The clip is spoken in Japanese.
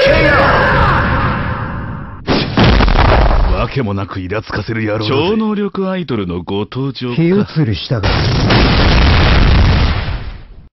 わけもなくイラつかせる野郎だぜ。 超能力アイドルのご登場か。 火移りしたが